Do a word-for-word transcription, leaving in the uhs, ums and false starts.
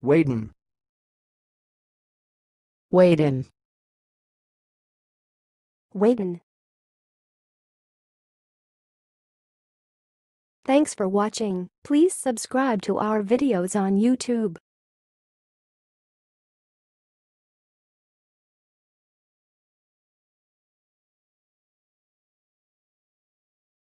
weyden, weyden, weyden. Thanks for watching. Please subscribe to our videos on YouTube.